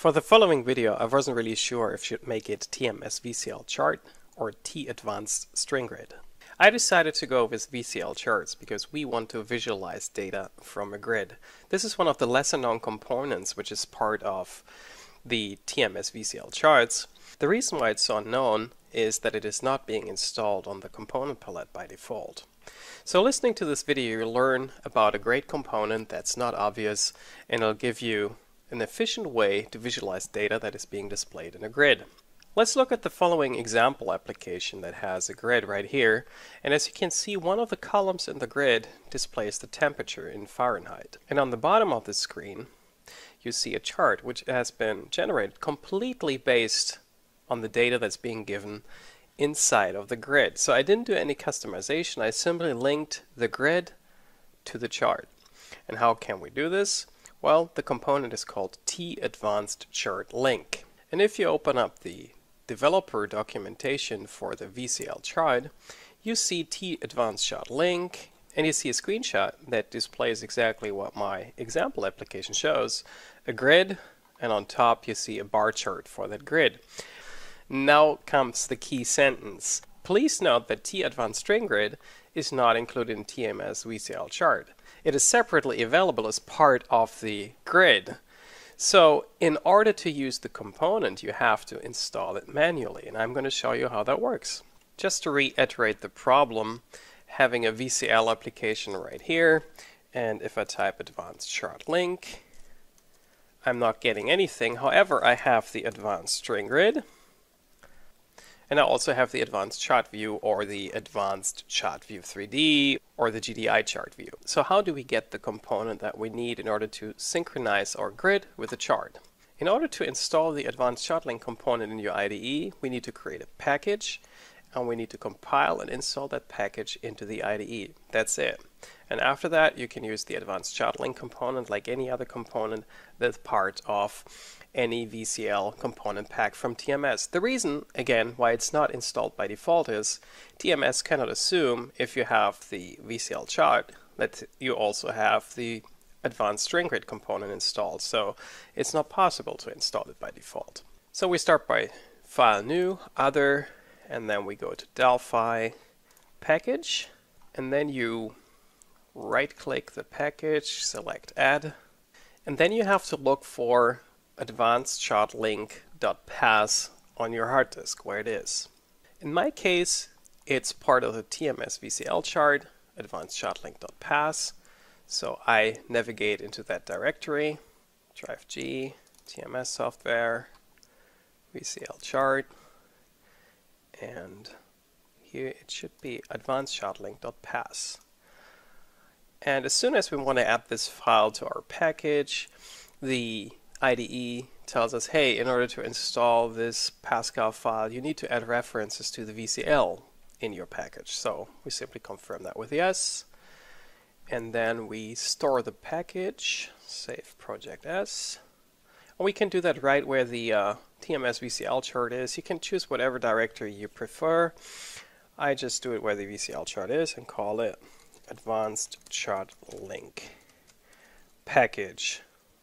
For the following video, I wasn't really sure if I should make it TMS VCL Chart or TAdvanced String Grid. I decided to go with VCL Charts because we want to visualize data from a grid. This is one of the lesser known components which is part of the TMS VCL Charts. The reason why it's so unknown is that it is not being installed on the component palette by default. So listening to this video, you'll learn about a great component that's not obvious, and it'll give you an efficient way to visualize data that is being displayed in a grid. Let's look at the following example application that has a grid right here, and as you can see, one of the columns in the grid displays the temperature in Fahrenheit. And on the bottom of the screen you see a chart which has been generated completely based on the data that's being given inside of the grid. So I didn't do any customization, I simply linked the grid to the chart. And how can we do this? Well, the component is called TAdvanced Chart Link. And if you open up the developer documentation for the VCL chart, you see TAdvanced Chart Link, and you see a screenshot that displays exactly what my example application shows. A grid, and on top you see a bar chart for that grid. Now comes the key sentence. Please note that TAdvanced String Grid is not included in TMS VCL Chart. It is separately available as part of the grid. So in order to use the component, you have to install it manually, and I'm going to show you how that works. Just to reiterate the problem, having a VCL application right here, and if I type Advanced Chart Link, I'm not getting anything. However, I have the Advanced String Grid, and I also have the Advanced ChartView or the Advanced ChartView 3D or the GDI ChartView. So how do we get the component that we need in order to synchronize our grid with the chart? In order to install the Advanced Chart Link component in your IDE, we need to create a package, and we need to compile and install that package into the IDE. That's it. And after that, you can use the Advanced Chart Link component like any other component that's part of any VCL component pack from TMS. The reason, again, why it's not installed by default is TMS cannot assume if you have the VCL chart that you also have the Advanced String Grid component installed. So it's not possible to install it by default. So we start by File New, Other, and then we go to Delphi, Package, and then you right-click the package, select Add, and then you have to look for AdvancedStringLink.pass on your hard disk, where it is. In my case, it's part of the TMS VCL chart, AdvancedStringLink.pass, so I navigate into that directory, Drive G, TMS software, VCL chart, and here it should be AdvancedStringLink.pass. And as soon as we want to add this file to our package, the IDE tells us, hey, in order to install this Pascal file, you need to add references to the VCL in your package. So we simply confirm that with yes, and then we store the package, save project S. And we can do that right where the TMS VCL chart is. You can choose whatever directory you prefer. I just do it where the VCL chart is and call it Advanced Chart Link Package.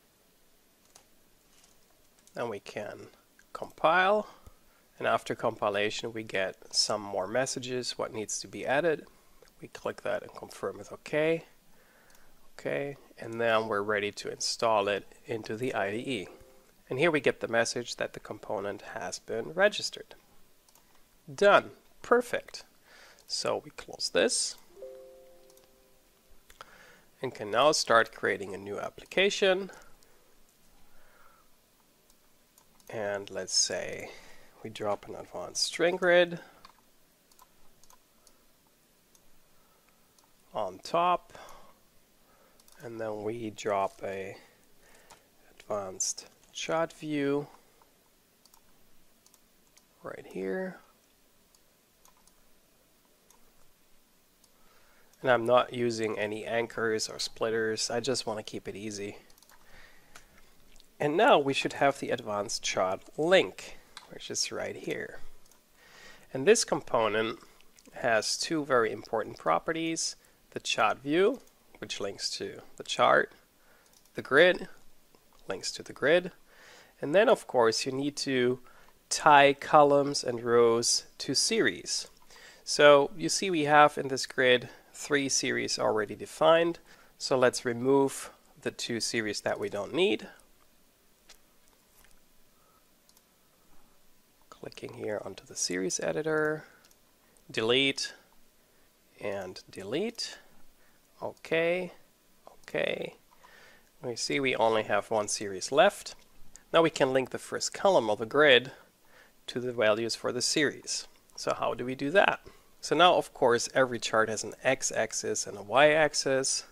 Then we can compile, and after compilation we get some more messages what needs to be added. We click that and confirm with OK. OK, and then we're ready to install it into the IDE. And here we get the message that the component has been registered. Done. Perfect. So we close this and can now start creating a new application. And let's say we drop an Advanced String Grid on top, and then we drop a Advanced ChartView right here. And I'm not using any anchors or splitters, I just want to keep it easy. And now we should have the Advanced Chart Link, which is right here. And this component has two very important properties: the chart view, which links to the chart, the grid links to the grid, And then of course you need to tie columns and rows to series. So you see we have in this grid 3 series already defined. So let's remove the 2 series that we don't need. Clicking here onto the series editor, delete and delete. Okay, okay. We see we only have 1 series left. Now we can link the first column of the grid to the values for the series. So how do we do that? So now of course every chart has an x-axis and a y-axis.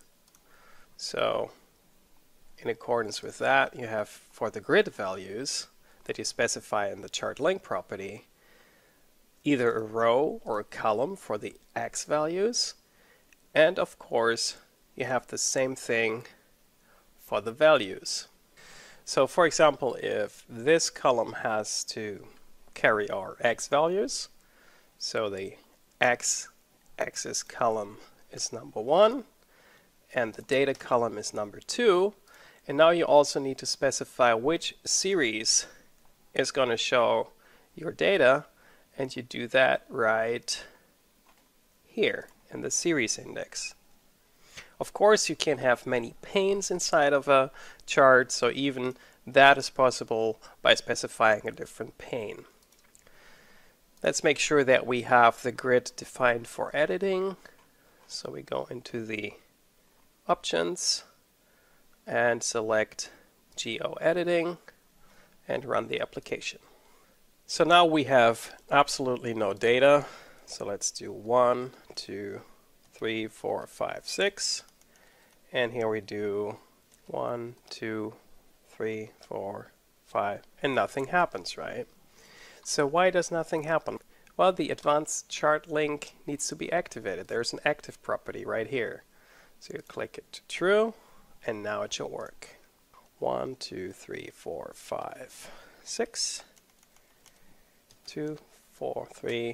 So in accordance with that, you have for the grid values that you specify in the chart link property either a row or a column for the x values, and of course you have the same thing for the values. So for example, if this column has to carry our x values, so the x-axis column is number 1 and the data column is number 2, and now you also need to specify which series is going to show your data, and you do that right here in the series index. Of course you can have many panes inside of a chart, so even that is possible by specifying a different pane. Let's make sure that we have the grid defined for editing. So we go into the options and select Geo Editing and run the application. So now we have absolutely no data. So let's do 1, 2, 3, 4, 5, 6. And here we do 1, 2, 3, 4, 5, and nothing happens, right? So why does nothing happen? Well, the advanced chart link needs to be activated. There's an active property right here. So you click it to true, and now it should work. 1, 2, 3, 4, 5, 6. 2, 4, 3,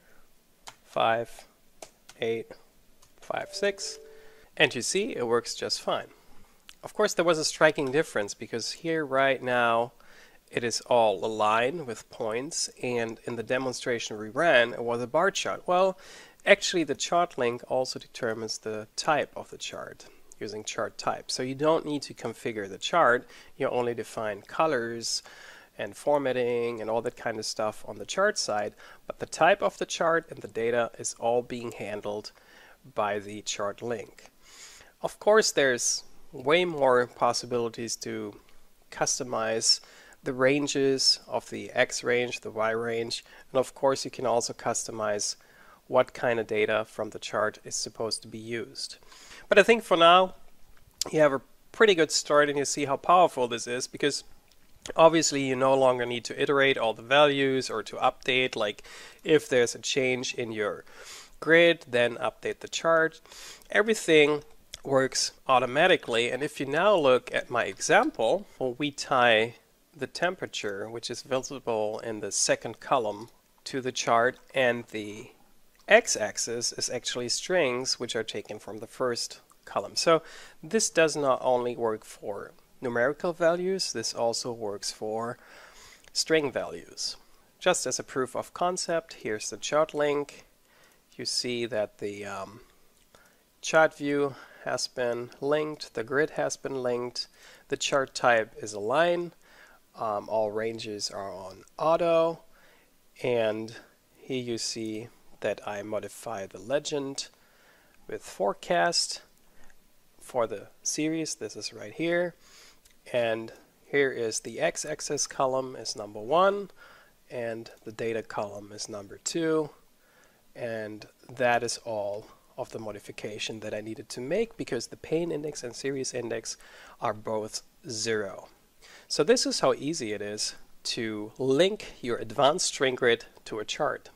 5, 8, 5, 6. And you see it works just fine. Of course there was a striking difference because here right now it is all aligned with points, and in the demonstration we ran it was a bar chart. Well, actually the chart link also determines the type of the chart using chart type. So you don't need to configure the chart, you only define colors and formatting and all that kind of stuff on the chart side, but the type of the chart and the data is all being handled by the chart link. Of course there's way more possibilities to customize the ranges of the X range, the Y range, and of course you can also customize what kind of data from the chart is supposed to be used. But I think for now you have a pretty good start and you see how powerful this is, because obviously you no longer need to iterate all the values or to update, like if there's a change in your grid, then update the chart. Everything works automatically. And if you now look at my example, well, we tie the temperature, which is visible in the second column, to the chart, and the x-axis is actually strings which are taken from the first column. So this does not only work for numerical values, this also works for string values. Just as a proof of concept, here's the chart link. You see that the chart view has been linked, the grid has been linked, the chart type is a line, all ranges are on auto, and here you see that I modify the legend with forecast for the series. This is right here, and here is the x-axis column is number 1 and the data column is number 2, and that is all of the modification that I needed to make because the pane index and series index are both 0. So this is how easy it is to link your advanced string grid to a chart.